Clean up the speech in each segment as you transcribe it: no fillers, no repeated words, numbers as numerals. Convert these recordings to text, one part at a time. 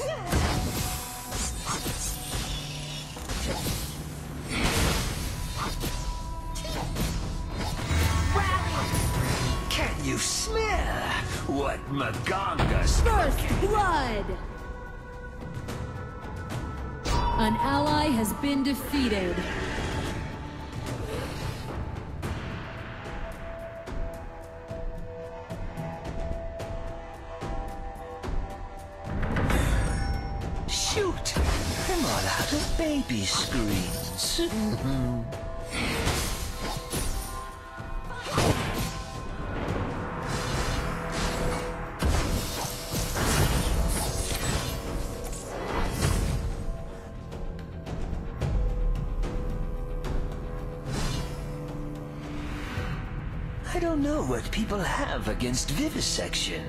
Can you smell what Magonga's First blood! An ally has been defeated. Shoot! I'm all out of baby screens. I don't know what people have against vivisection.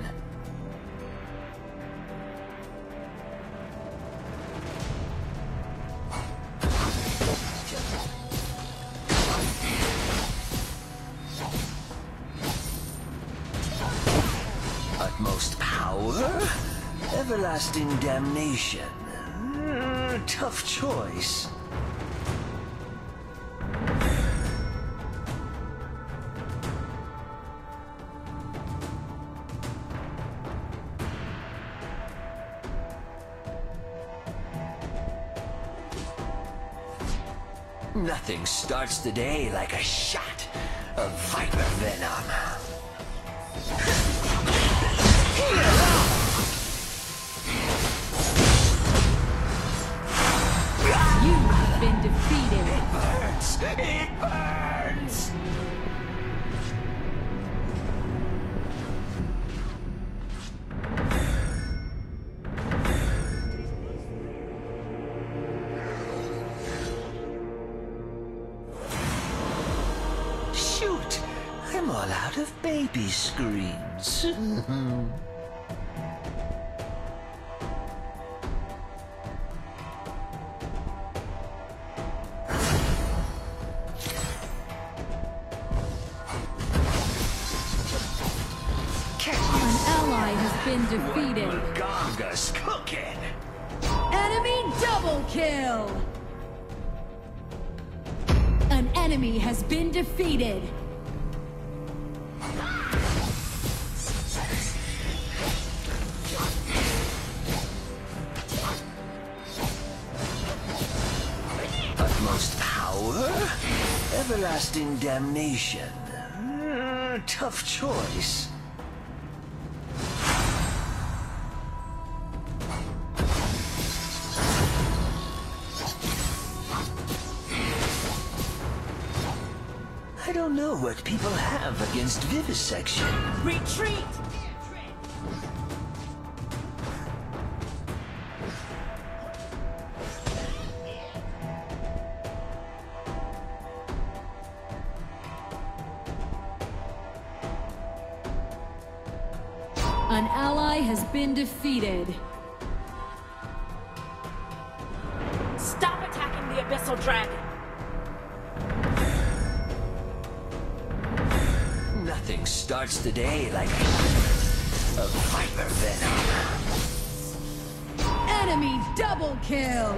Utmost power? Everlasting damnation. Tough choice. Nothing starts the day like a shot of viper venom. You have been defeated. It burns! It burns! Shoot! I'm all out of baby screens. An ally has been defeated. Magonga's cooking! Enemy double kill! An enemy has been defeated. Utmost power? Everlasting damnation. Tough choice. I don't know what people have against vivisection. Retreat! An ally has been defeated. Stop attacking the Abyssal Dragon! Nothing starts the day like a viper venom. Enemy double kill!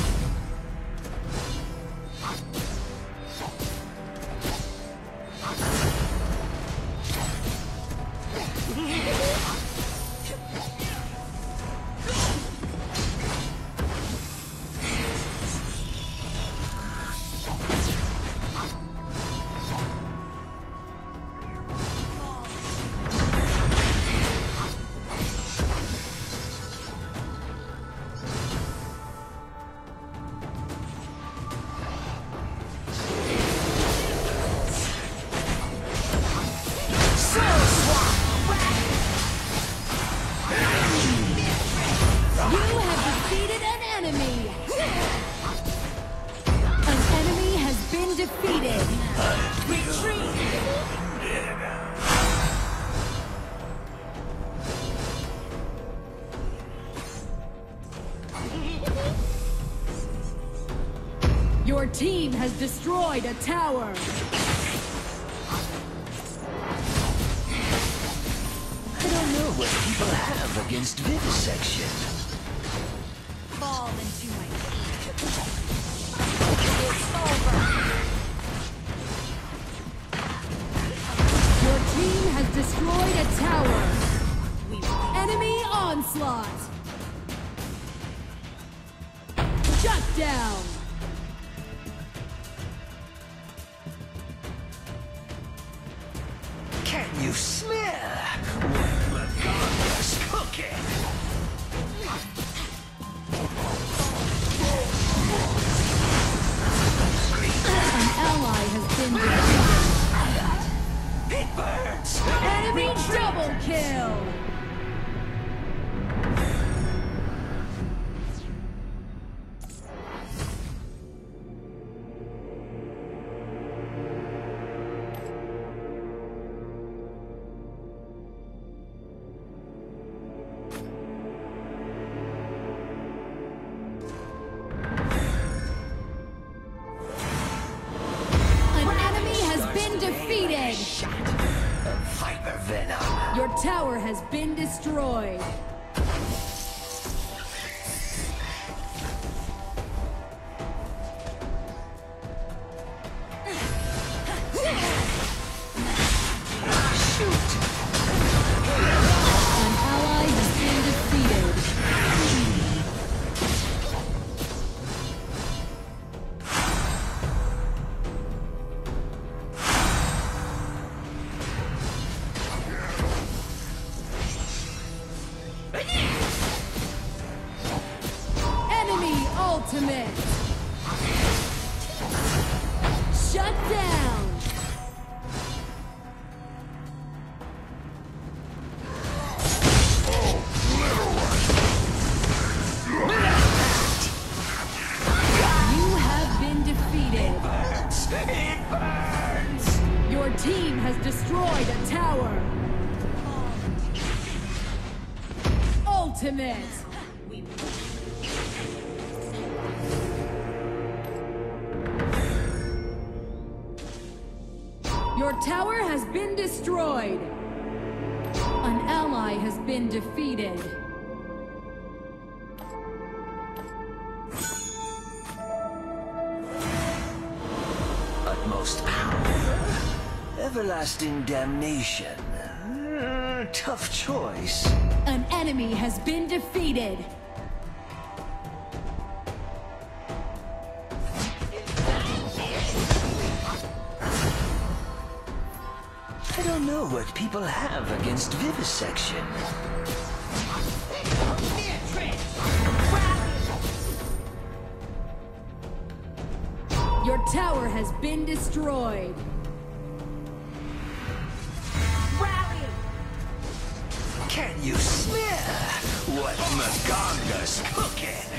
Defeated! Retreat! Your team has destroyed a tower! I don't know what people have against vivisection. fall into my cage. It's over. Your team has destroyed a tower. Enemy onslaught. Shut down. Can you smell what Madonna's cooking? An ally has been defeated. It burns! Enemy double kill. Defeated! Shot of Viper Venom. Your tower has been destroyed. Shoot! An ally has been defeated. Ultimate. Shut down. You have been defeated. It burns! Your team has destroyed a tower. Ultimate. Your tower has been destroyed. An ally has been defeated. Utmost power. Everlasting damnation. Tough choice. An enemy has been defeated. I don't know what people have against vivisection. Your tower has been destroyed. Rally! Can you smell what Magonga's cooking?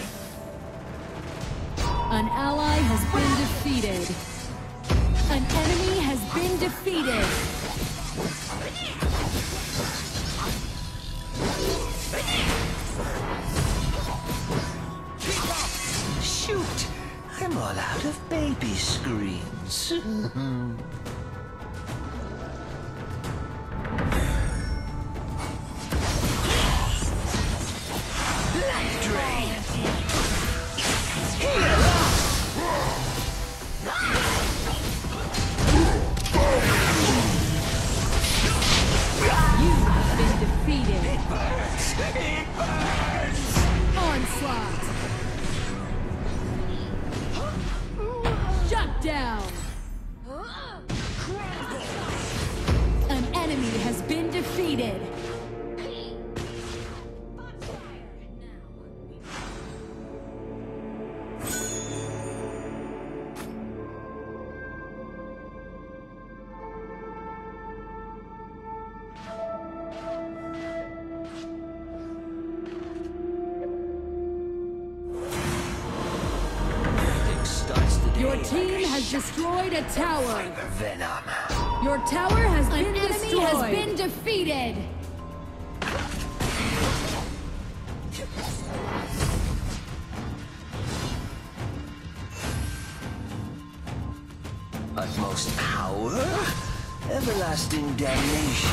An ally has been defeated. An enemy has been defeated. Shoot! I'm all out of baby screens. Life drain! Heal up! You have been defeated. It burns! Onslaught. Shut down. An enemy has been defeated. Your team has destroyed a tower. Viper Venom. Your tower has been destroyed. An enemy has been defeated. Utmost power? Everlasting damnation.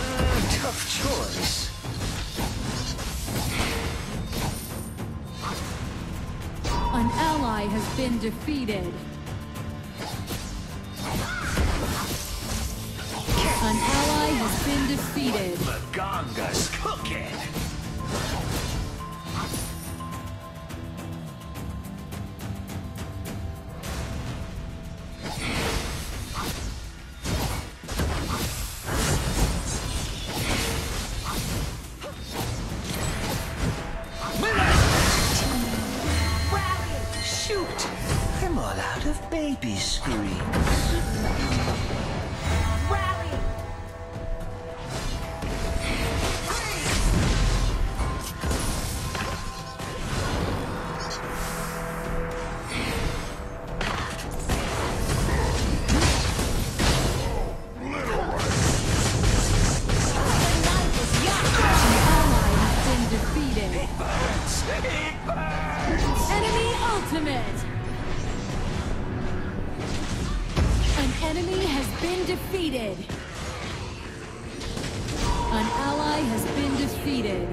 Tough choice. ally has been defeated. An ally has been defeated. Magonga's cooking. Shoot! I'm all out of baby screams. Rally! Enemy has been defeated. An ally has been defeated.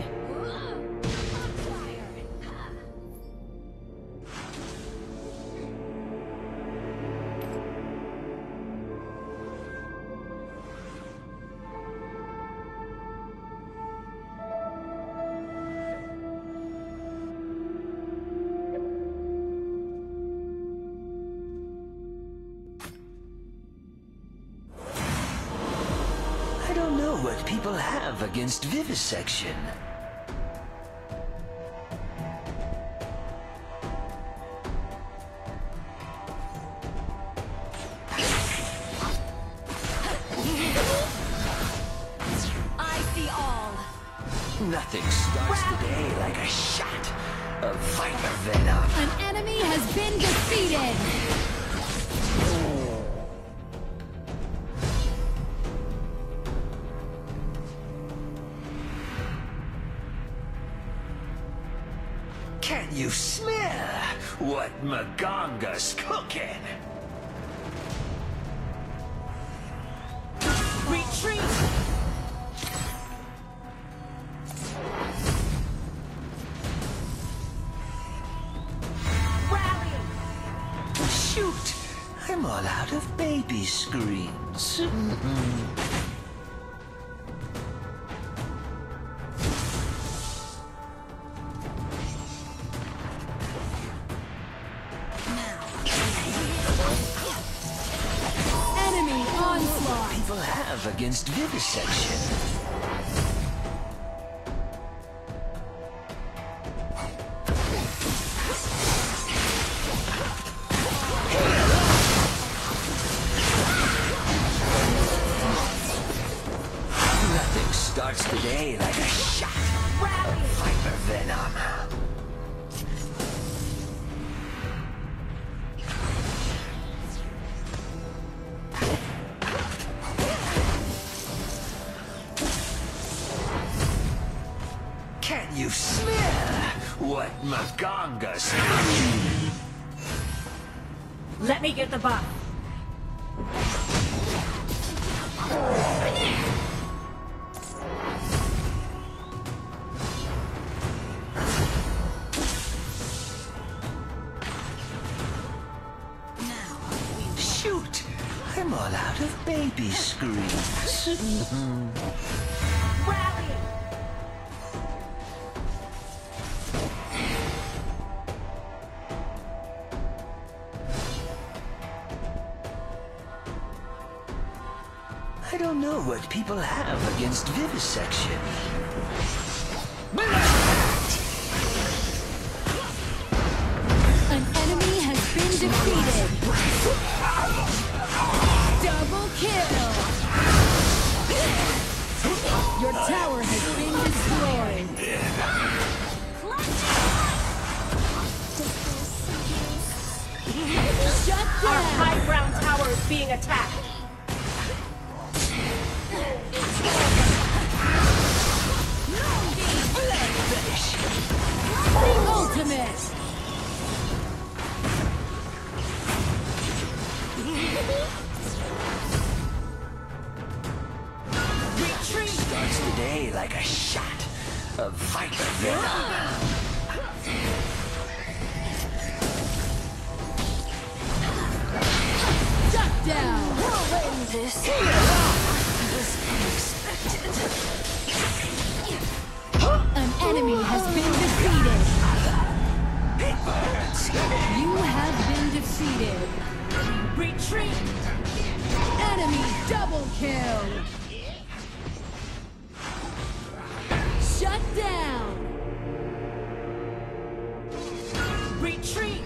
I don't know what people have against vivisection. I see all. Nothing starts the day like a shot of viper venom. An enemy has been defeated. Can you smell what Magonga's cooking? Retreat! Rally! Shoot! I'm all out of baby screams. Enemy onslaught. People have against vivisection. Nothing starts the day like a shot of viper venom. Can you smell what Magonga's cooking? Let me get the buff. Shoot! I'm all out of baby screams. Rally! I don't know what people have against vivisection. An enemy has been defeated. Double kill. Your tower has been destroyed. Shut Our down. high ground tower is being attacked. Ultimate. Retreat! Starts the day like a shot of viper venom. down. This was unexpected. An enemy has been defeated. You have been defeated. Retreat! Enemy double kill. Shut down. Retreat!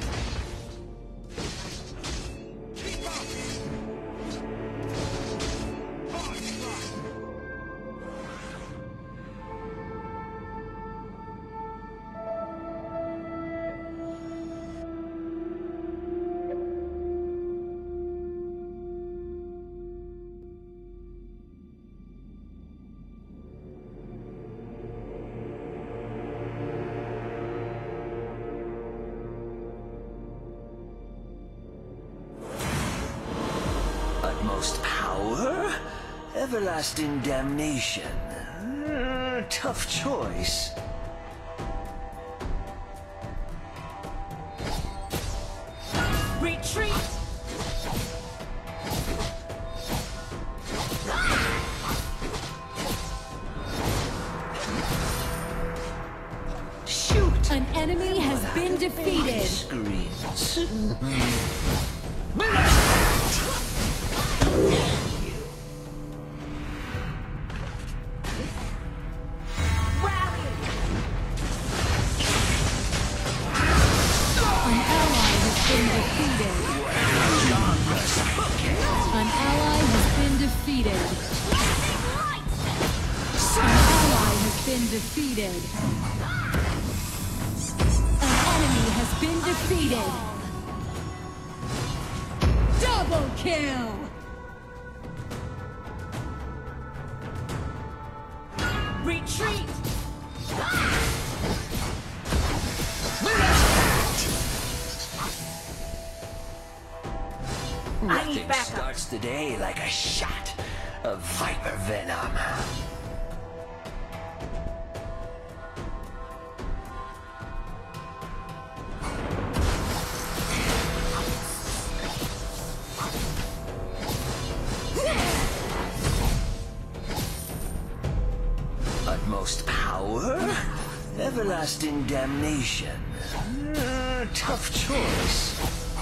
Utmost power? Everlasting damnation. Tough choice. Retreat! Shoot! An enemy has been defeated. Screens. Rally! An ally has been defeated. An ally has been defeated. An ally has been defeated. An enemy has been defeated. Double kill! Retreat! I need Nothing backup. starts the day like a shot of viper venom. Utmost power? Everlasting damnation. Tough choice.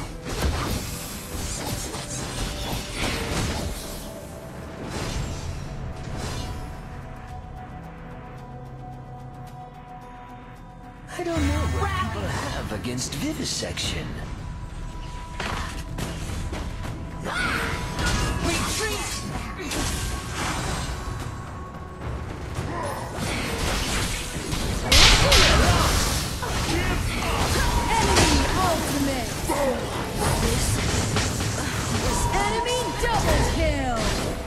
I don't know what people have against vivisection. Retreat! Enemy ultimate! Enemy double kill!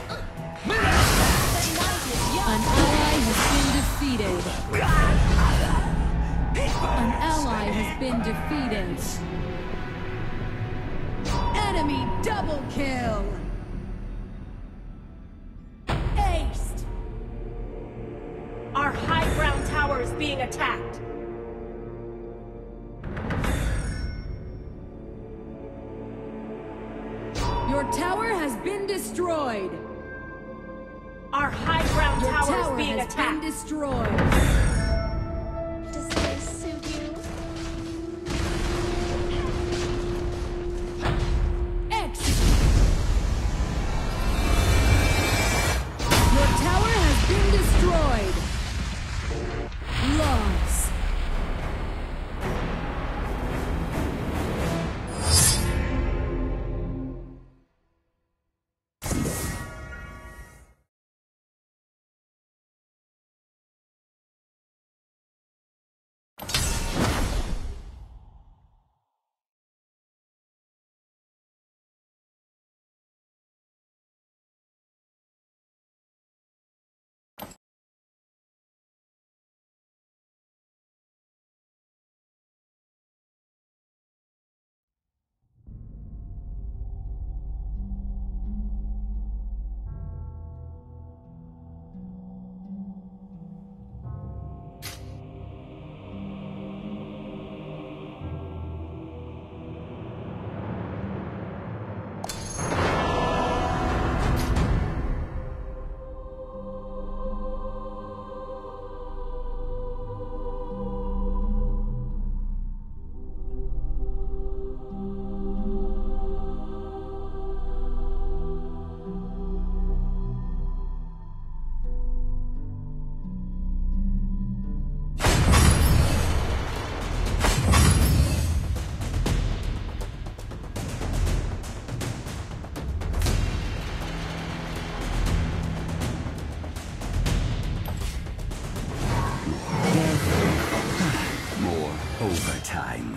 An ally has been defeated. An ally has been defeated. Enemy double kill! Aced! Our high ground tower is being attacked. Your tower has been destroyed. Our high ground Your tower tower is being has been attacked. destroyed. more overtime.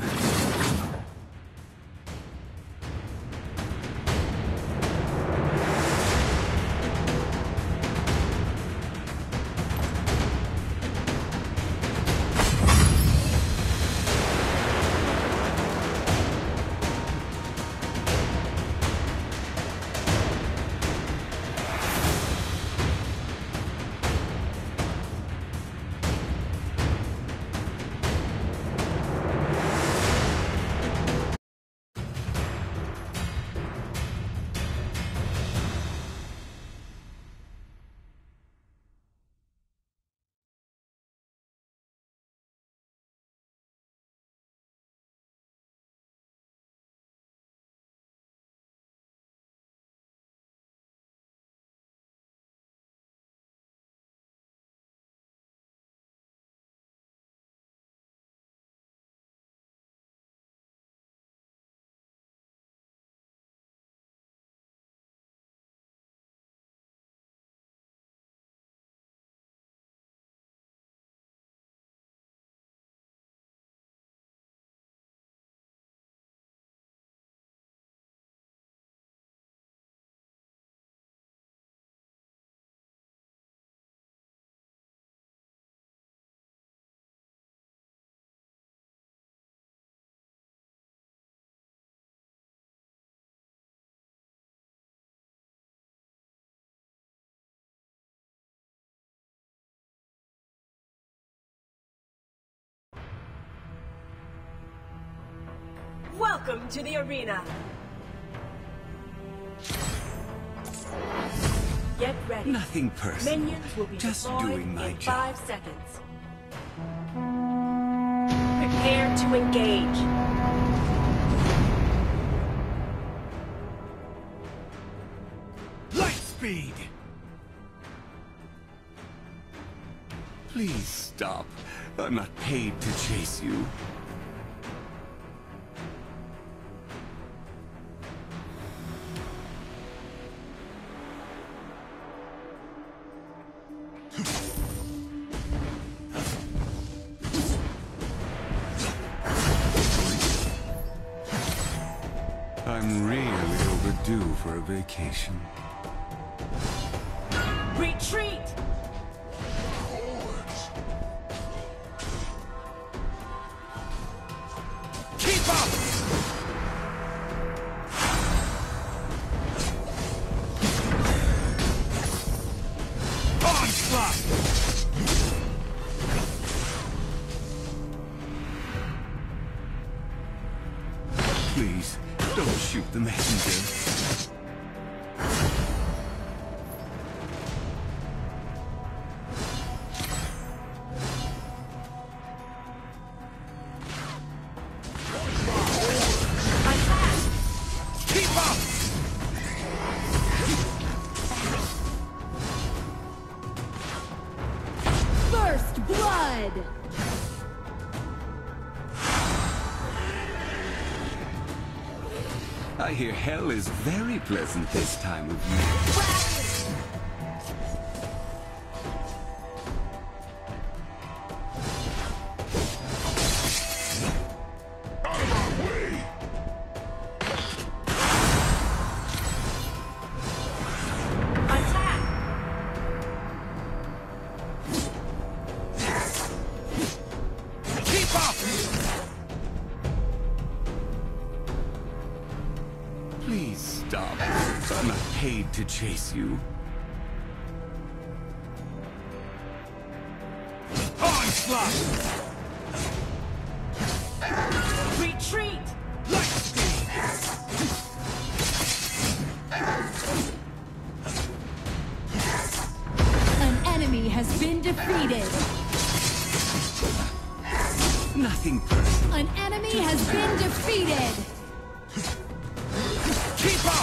Welcome to the arena. Get ready. Nothing personal. Minions will be Just deployed doing my in job. 5 seconds. Prepare to engage. Light speed! Please stop. I'm not paid to chase you. I'm really overdue for a vacation. Retreat! Keep up! Onslaught! Please, don't shoot the messenger. Keep up! First blood! I hear hell is very pleasant this time of year. Attack! Keep up! Please stop. I'm not paid to chase you. Onslaught! Retreat! Light speed! An enemy has been defeated. Nothing personal. An enemy has been defeated. Keep up!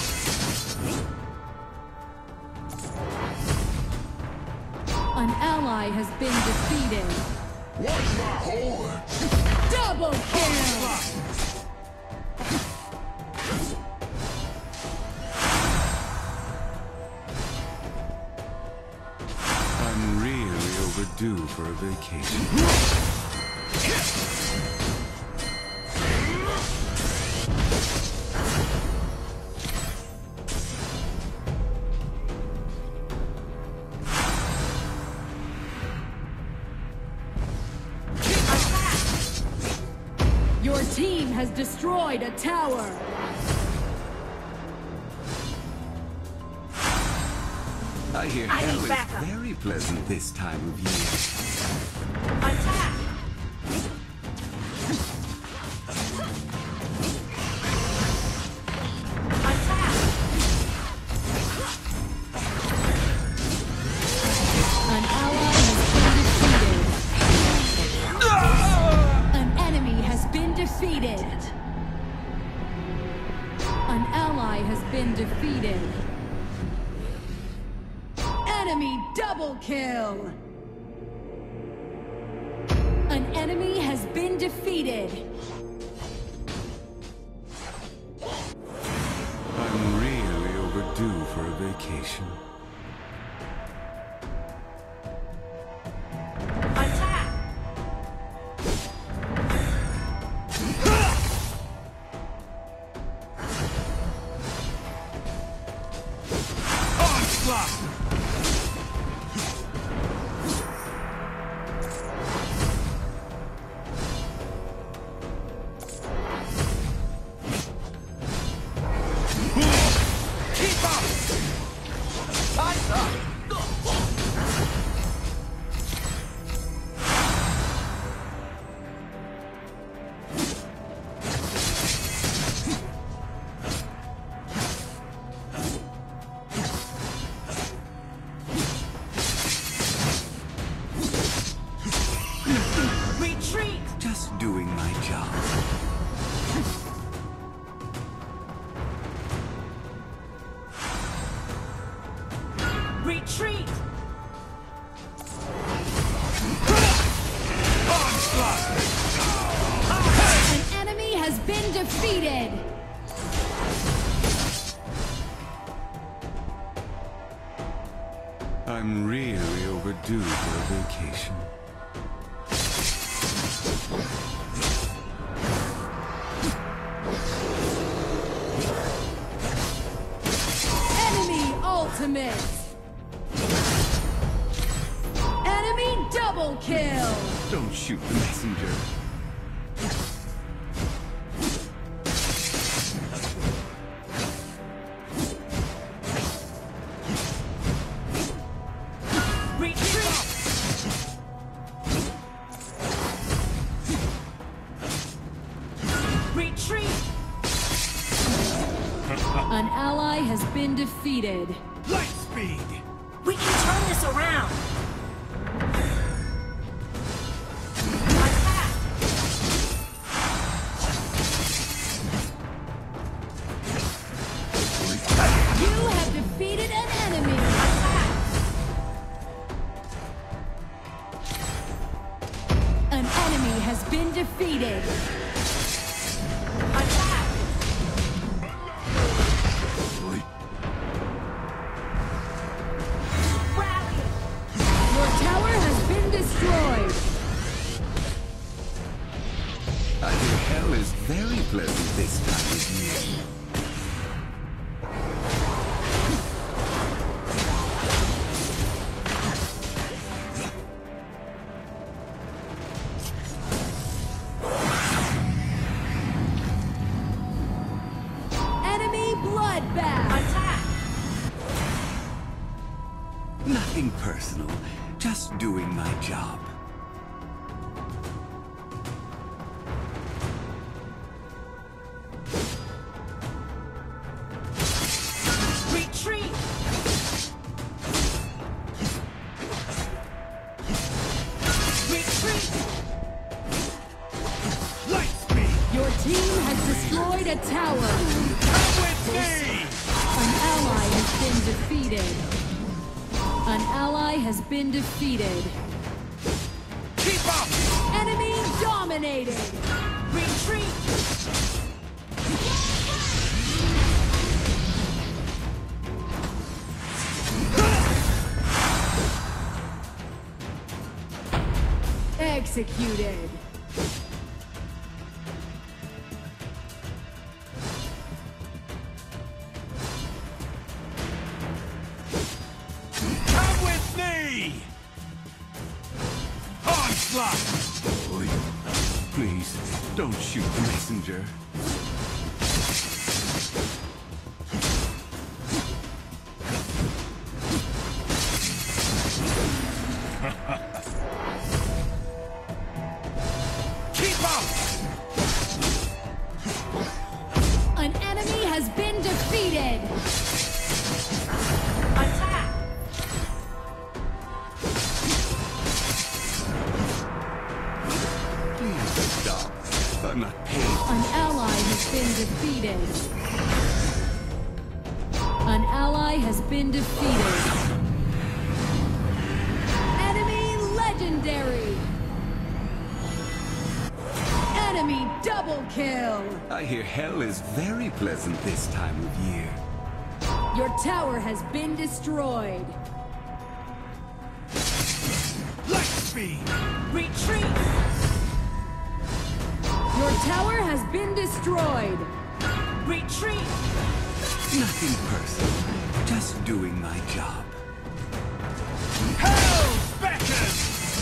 An ally has been defeated. Watch my horns! Double kill! I'm really overdue for a vacation. has destroyed a tower. I hear I hell need is backup. very pleasant this time of year. Attack! Attack! An ally has been defeated. An ally has been defeated. Enemy double kill. An enemy has been defeated. I'm really overdue for a vacation. Attack! Retreat! Just doing my job. Retreat! An enemy has been defeated. I'm really overdue for a vacation. Enemy ultimate. Enemy double kill. Don't shoot the messenger. Retreat! Retreat! An ally has been defeated. Light speed! We can turn this around! Attack! You have defeated an enemy. An enemy has been defeated. Attack! Rally! Your tower has been destroyed. I hear hell is very pleasant this time of year. Enemy bloodbath. Attack! Nothing personal, just doing my job. Retreat! Retreat! Light speed! Your team has destroyed a tower. Come with me! An ally has been defeated. An ally has been defeated. Keep up! Enemy dominated. Retreat! Executed. Come with me! Onslaught! Please, don't shoot the messenger. Keep up! An enemy has been defeated. Attack! Please stop. I'm not paid. An ally has been defeated. An ally has been defeated. Enemy legendary. Enemy double kill. I hear hell is very pleasant this time of year. Your tower has been destroyed. Light speed! Retreat! Your tower has been destroyed. Retreat! Nothing personal. Just doing my job. Hell beckons!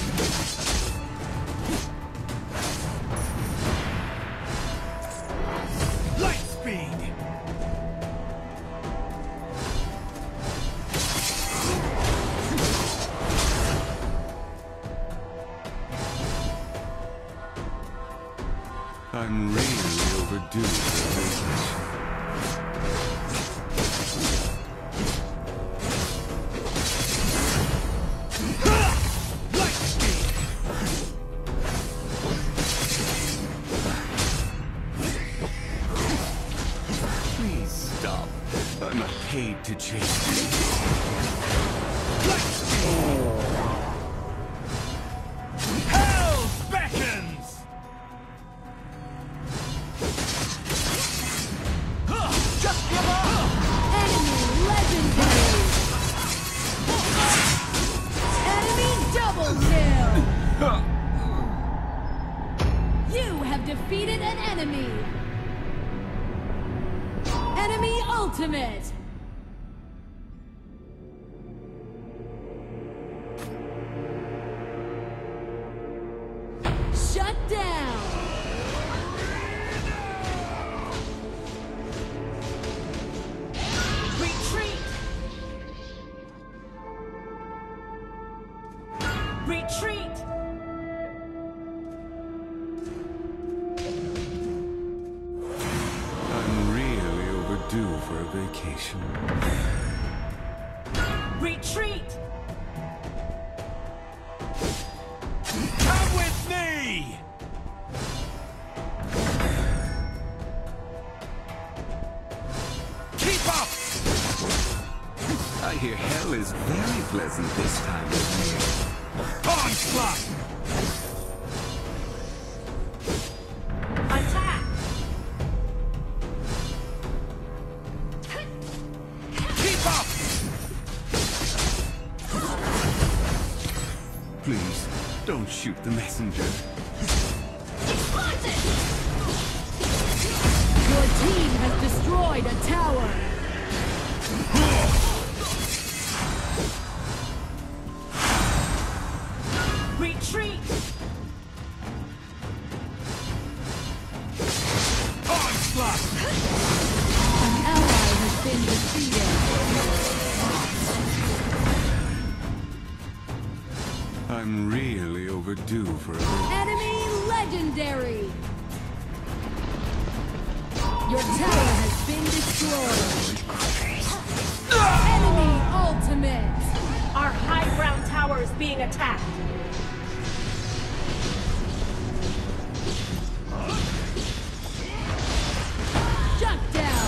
Light speed! I'm really overdue for a vacation. Light speed! Please stop. I'm not paid to chase you. Light speed! Hell beckons! Just give up! Enemy legendary. Enemy double kill. You have defeated an enemy. Enemy ultimate. Shut down. Retreat! Retreat! I'm really overdue for a vacation. Retreat! Come with me! Keep up! I hear hell is very pleasant this time of year. Onslaught! Attack! Keep up! Please, don't shoot the messenger. Your team has destroyed a tower. Retreat! Onslaught! An ally has been defeated. I'm really overdue for a vacation. Enemy legendary. Your tower has been destroyed. Enemy ultimate. Our high ground tower is being attacked. Shut down.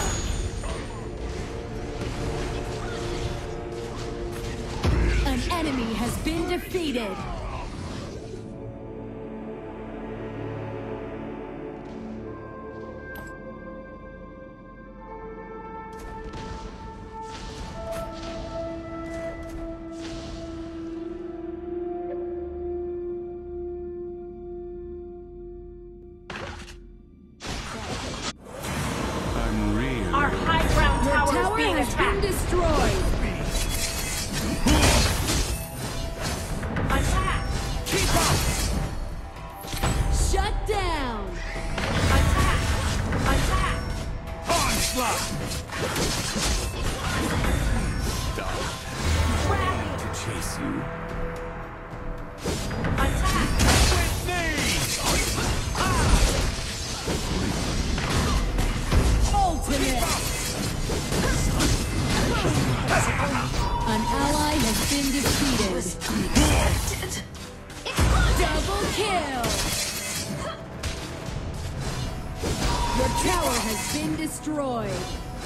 An enemy has been defeated. I'm really... Our high ground Your tower is tower being has been attacked. destroyed. Attack! Keep up! Shut down. Attack! Attack! Onslaught! Stop. Rally! To chase you. Attack! With me! Ultimate! An ally has been defeated. Double kill! Your tower has been destroyed.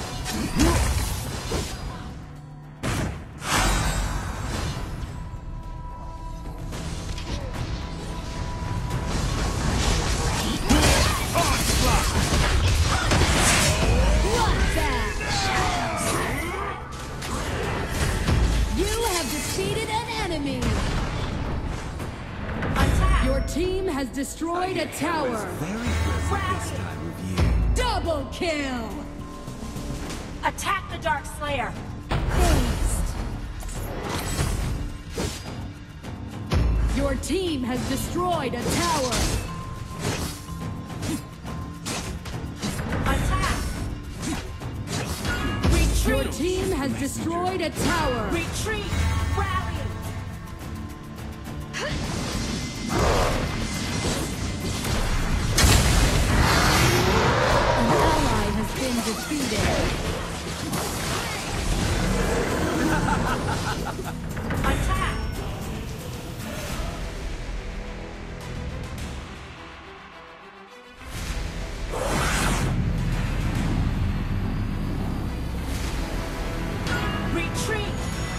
Team has destroyed a tower. Very pleasant this time of year. Double kill. Attack the Dark Slayer! Haste. Your team has destroyed a tower. Attack! Your Retreat! team has destroyed a tower. Retreat! Rally! Defeated. Attack! Retreat!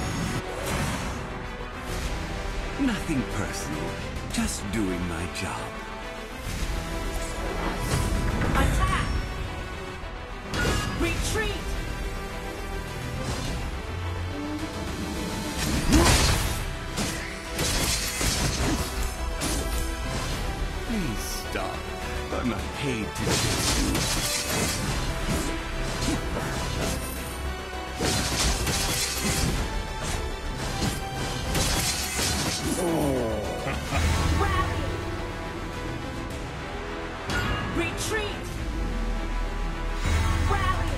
Nothing personal. Just doing my job. Attack! Retreat! Please stop. I'm not paid to chase you. Rally! Retreat! Rally!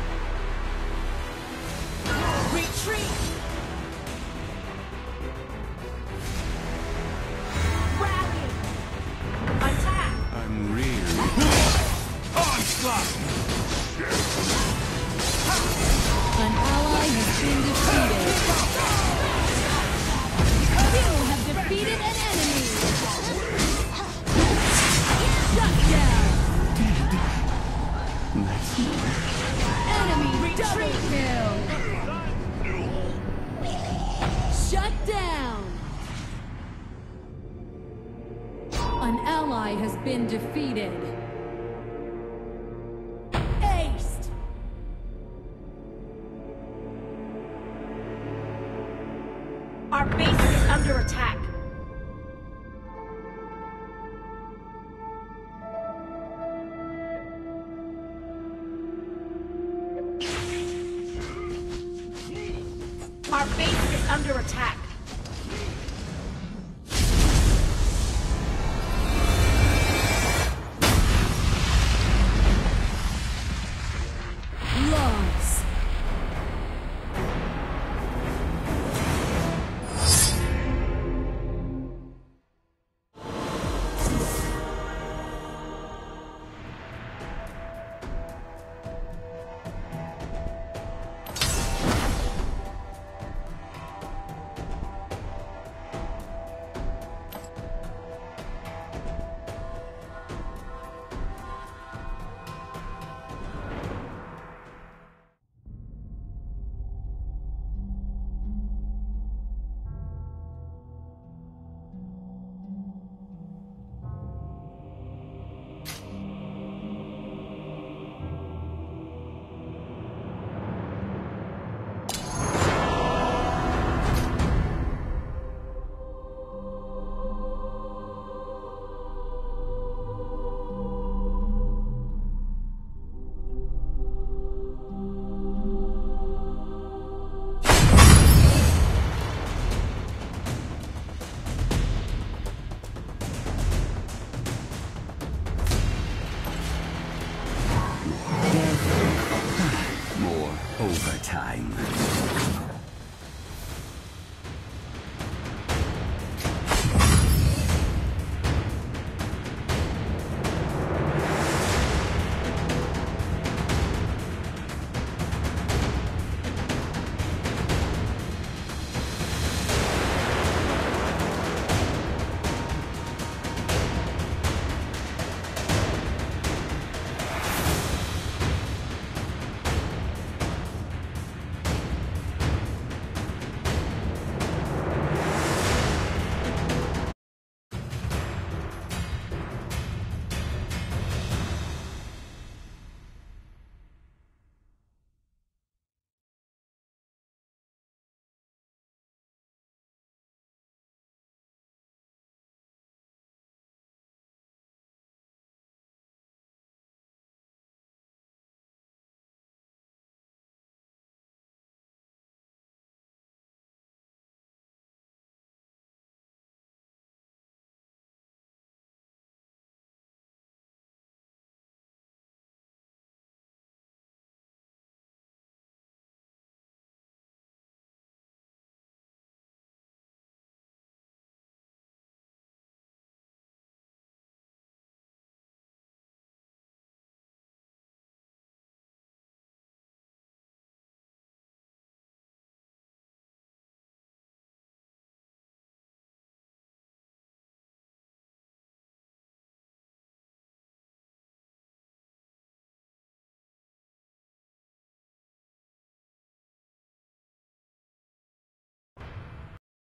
Retreat! Rally! Attack! I'm really... Onslaught! An ally has been defeated. You have defeated an enemy. Shut down. Enemy double kill. Shut down. An ally has been defeated. Aced. Our base is under attack. Our base is under attack. Loss. overtime.